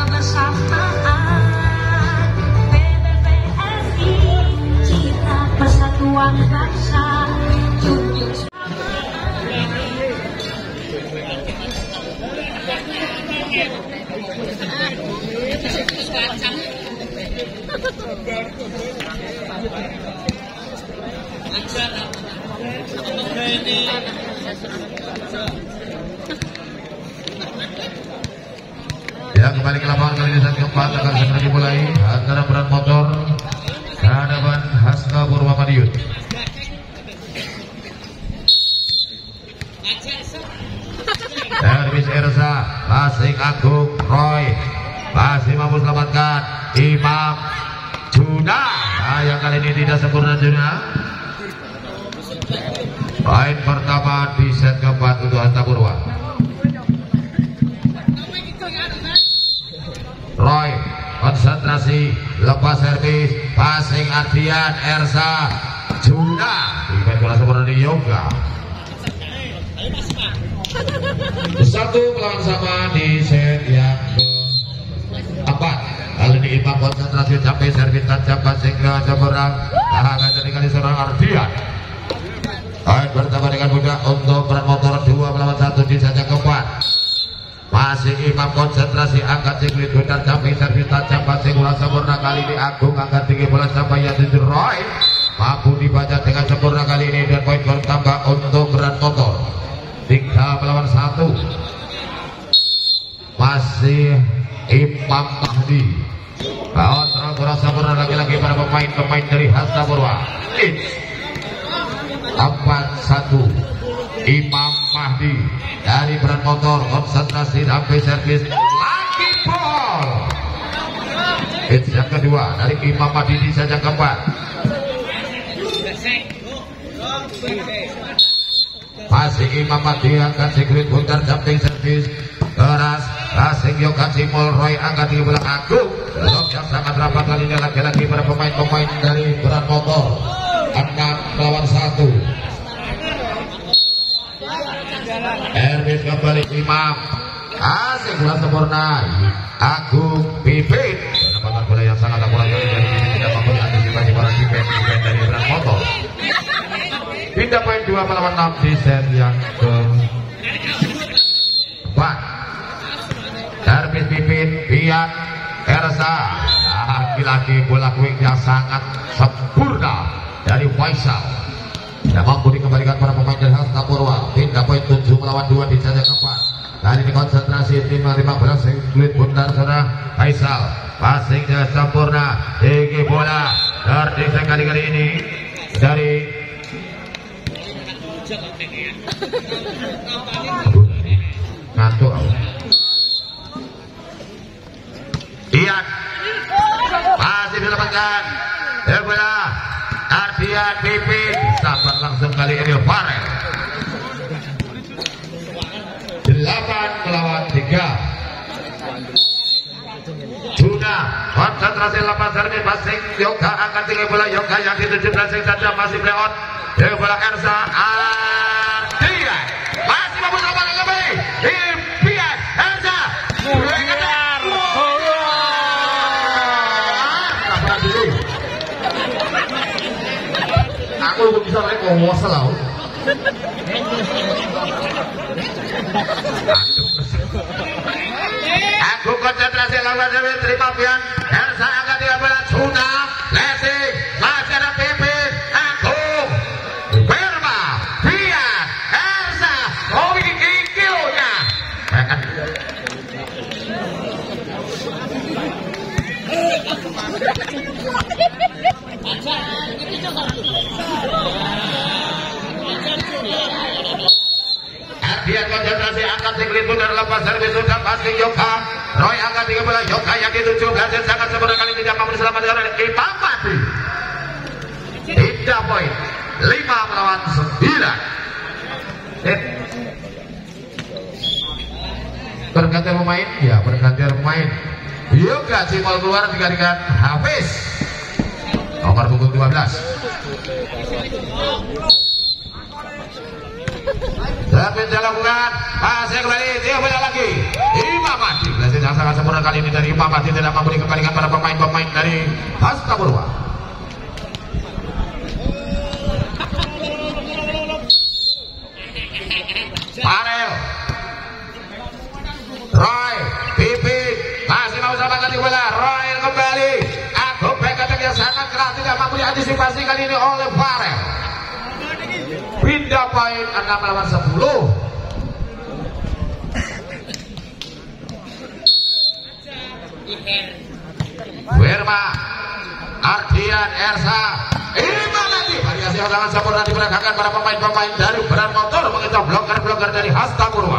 kebersamaan P B B S I, Cita Persatuan Bangsa. Ya, kembali ke lapangan kali ini set keempat akan segera dimulai antara Berat Motor hadapan Haska Purwa Madiun. Servis Ersa, passing Agung, Roy masih mampu selamatkan Imam Juna. Nah, yang kali ini tidak sempurna Juna. Poin pertama di set keempat untuk Haska Purwa. Roy konsentrasi, lepas servis, passing Ardian, Ersa, Juna. Event bola sempurna di Yoga. Satu melawan sama di set yang keempat. Kali ini Imam konsentrasi, sampai servis tajam, passing ke seberang. Nah, akan jadi kali seorang Ardian. Poin pertama dengan mudah untuk Berat Motor dua melawan satu di set yang keempat. Masih Imam konsentrasi, angkat singlet benar, sampai servis tajam, passing bola sempurna. Kali ini Agung angkat tinggi bola sampai yang tujuh. Roy mampu dibaca dengan sempurna kali ini, dan poin bertambah untuk Berat Motor tiga melawan satu. Masih Imam Mahdi. Kontrol bola sempurna lagi-lagi para pemain-pemain dari Haska Purwa. empat satu. Imam Mahdi dari Berat Motor konsentrasi, sampai servis lagi ball. Hits yang kedua dari Imam Mahdi di set yang keempat. Masih Imam Mahdi angkat siklit putar, jumping servis keras, passing Yoga Simul. Roy angkat di belakang Agung. Blok yang sangat rapat kali ini lagi-lagi para pemain-pemain dari Berat Motor. Enam melawan satu. Erwin kembali Imam, asik bola sempurna. Agung Pipit mendapatkan bola yang sangat akurat dari sini, tidak mempunyai antisipasi para defense defense dari Berat Motor. Pindah poin dua melawan enam di set yang keempat. Erwin Pipit, Pian, Ersa. Lagi-lagi bola quick yang sangat sempurna dari Faisal. Tidak mampu dikembalikan para pemain dari Haska Purwa. Pindah poin tujuh melawan dua di set yang keempat. Kali ini konsentrasi, lima lima belas singlet bundar sana Faisal. Passingnya sempurna, tinggi bola terdesak kali-kali ini dari ngantuk aku. Ian masih dilepaskan. Ya bola Ardian Pipin, sabar langsung kali ini Farel. Delapan melawan tiga. Juna konsentrasi, lepas servis, passing Yoga akan tinggi bola. Yoga yang dituju passing saja, masih play on. Ya bola Ersa, Ardian masih mampu selamat lebih. Impian Ersa. Aku belum bisa lagi ngomong selalu. Aku konsentrasi lawan Dewi, terima pian. Ersa akan dia bola. Juna Lesing, masih ada Pipin. Aku Berma, Pian, Ersa, Robi Kikilnya. Ardian konsentrasi, angkat singlet benar, lepas servis sudah pasti Yoga. Roy angkat tiga bola. Yoga yang dituju berhasil sangat sempurna kali ini, tidak mampu diselamatkan oleh Imam Mahdi. Tiga poin, lima melawan sembilan. Pergantian pemain, ya pergantian pemain. Yoga Simul keluar digantikan Hafiz nomor punggung dua belas. Servis dilakukan, pasnya kembali, dia bola lagi. Imam Mahdi, berhasil sangat sempurna kali ini dari Imam Mahdi, tidak mampu dikembalikan para pemain-pemain dari Haska Purwa. Farel, Roy, Pipin, akan dibola. Roy kembali. Agung back attack yang sangat keras tidak mampu diantisipasi kali ini oleh Farel. Pindah poin enam lawan sepuluh. Wirma Ardian Ersa Ima lagi variasi halangan sempurna diperagakan para pemain-pemain dari Beran Motor mengejar bloker-bloker dari Hasta Purwa.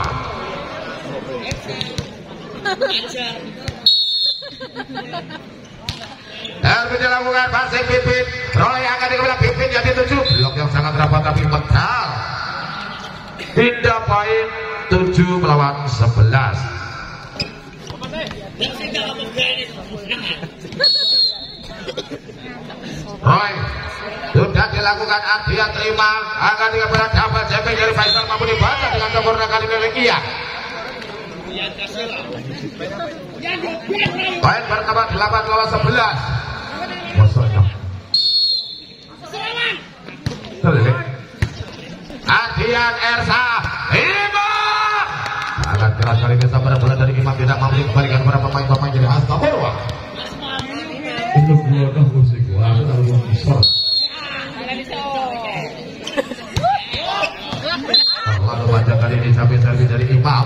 Elvin dilakukan passing Pipin. Roy akan dikembali Pipin jadi tujuh. Blok yang sangat rapat tapi mental. Pindah poin tujuh melawan sebelas. Roy sudah dilakukan, Ardian terima, akan dikembali double jumping dari Faisal mampu dibaca dengan sempurna kali ini. Iya. Poin bertambah delapan lawan sebelas. Masuknya. Ardian Ersa Ima sangat keras kali ini sampai bola dari Imam tidak mampu dikembalikan kepada pemain-pemain dari Hasta Purwa. Itu gua dah musik gua lalu besar. Lalu baca kali ini sampai servis dari Imam.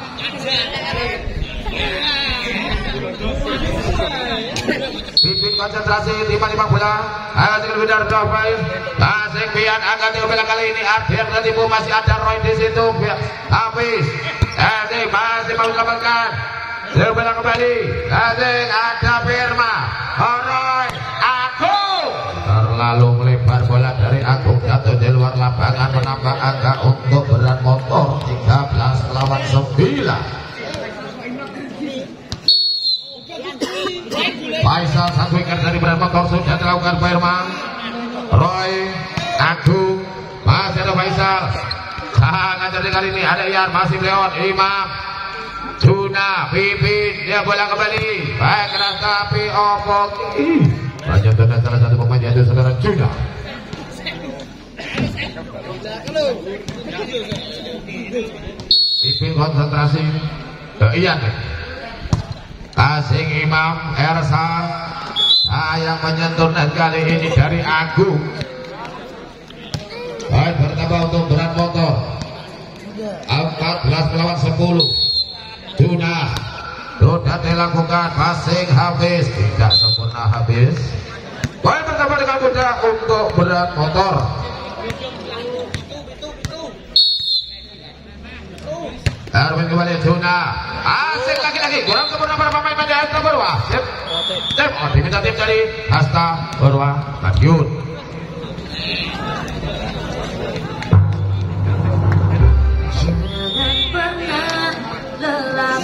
Pipin konsentrasi lima-lima bola. Akan dikeluar dari Tasik Pian akan dikeluar kali ini. Ardian tertipu masih ada Roy di situ. Habis. Tasik masih mau dilakukan. Bola kembali. Tasik ada Firma. Roy Agung. Terlalu melebar bola dari Agung jatuh di luar lapangan menambah angka untuk Beran Motor tiga belas lawan sembilan. Faisal satu wicket dari Beran Motor sudah dilakukan Firman. Roy Agung masih ada Faisal. Sangat cerdik kali ini ada Ian masih lewat Imam. Juna Pipin dia bola kembali. Baik keras tapi opok. Raja dan salah satu pemain yaitu saudara Juna. Pipin konsentrasi ke Ian. Asing Imam Ersa sayang menyentuh net kali ini dari Agung. Poin bertambah untuk Beran Motor empat belas melawan sepuluh. Juna sudah dilakukan passing habis tidak sempurna habis. Poin bertambah dengan mudah untuk Beran Motor. Erwin kembali Juna asik lagi-lagi kurang sempurna para pemain pada Hasta Purwa. Sip sip oh, diminta tim dari Hasta Purwa Madiun. Jangan pernah lelah.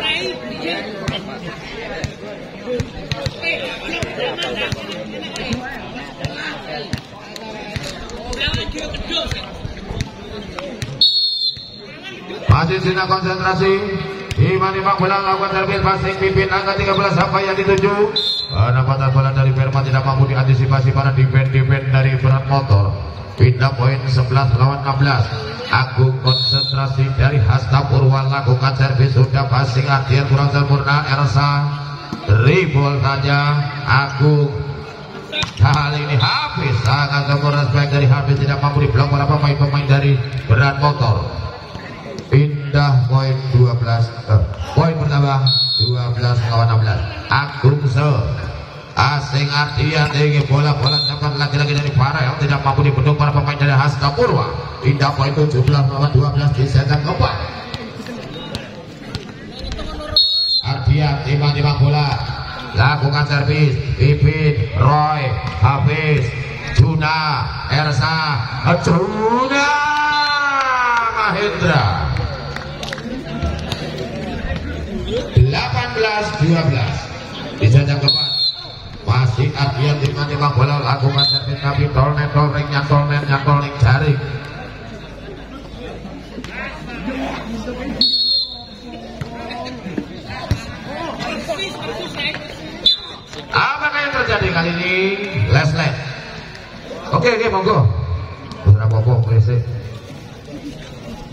Masih Juna konsentrasi. Lima-lima bola lakukan servis passing Pipin angka tiga belas sampai yang dituju. Penempatan bola dari Firman tidak mampu diantisipasi para defend-defend dari Beran Motor. Pindah poin sebelas lawan enam belas. Agung konsentrasi dari Hasta Purwa lakukan servis sudah passing Ardian kurang sempurna. Ersa dribble saja Agung kali ini habis sangat sempurna sebaik dari habis tidak mampu diblok oleh pemain-pemain dari Beran Motor. Pindah poin dua belas eh, poin bertambah dua belas lawan enam belas. Agung se asing Ardian tinggi bola-bola dapat lagi-lagi dari Farel tidak mampu dibendung para pemain dari Hasta Purwa. Pindah poin tujuh belas lawan dua belas di set yang keempat. Ardian timbang-timbang bola lakukan servis Pipin Roy habis Juna Ersa Juna Mahendra delapan belas dua belas di set yang keempat. Masih Ardian timbang-timbang bola lakukan servis tapi tolnet tolring nyantol net nyantol ning jaring. Apakah yang terjadi kali ini? Les-les. Oke, oke, monggo. Beberapa pokok berisik.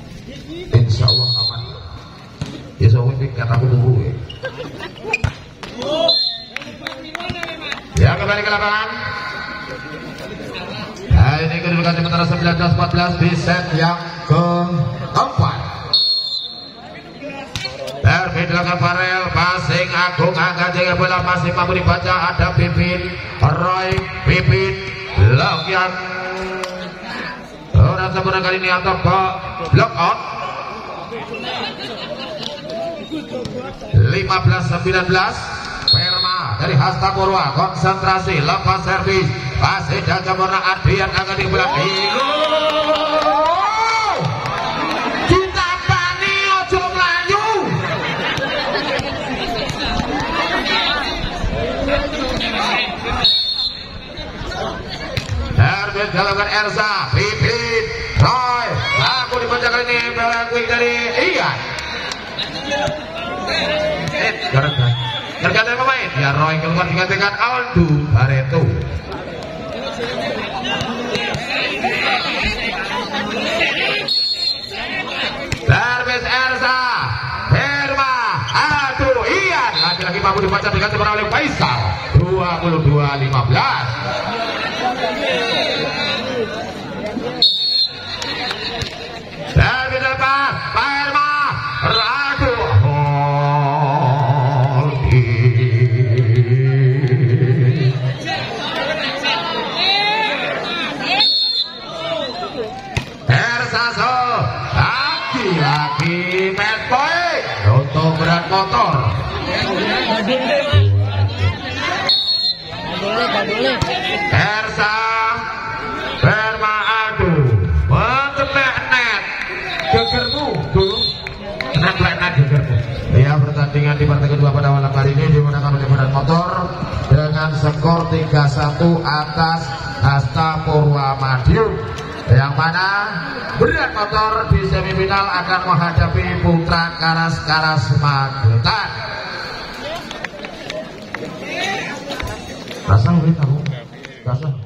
Insya Allah aman. Ya soalnya pikat aku tunggu ya. Ya, kembali ke lapangan. Nah, ini kedudukan sementara sembilan belas empat belas di set yang keempat. Derby dilakukan Farel, passing Agung angkat jaga bola masih mampu dibaca, ada Pipin, Roy, Pipin, Lokian. Orang sempurna kali ini atau ke block out. lima belas sembilan belas. Perma dari Hasta Purwa, konsentrasi, lepas servis, masih jaga warna Adrian akan dibelah. Kita bani ojo melayu. Herbert dilakukan Ersa, Pipin, Roy, aku dibaca kali ini bela quick dari Ian. Eh, gara-gara tergantung pemain ya, Roy keluar digantikan Aldo Barreto. Service Ersa, Herma, aduh Ian lagi-lagi mampu dibaca diganti oleh Faisal. Dua puluh dua lima belas. Service depan Pak Herma, aduh lagi match point untuk berat motor. Ersa Perma adu mentemplek net gegermu dulu mentemplek net gegermu. Ya, pertandingan di partai kedua pada malam hari ini dimenangkan oleh berat motor dengan skor tiga satu atas Hasta Purwa Madiun, yang mana berat motor di semifinal akan menghadapi Putra Karas-Karas Magetan. Pasang, kamu pasang.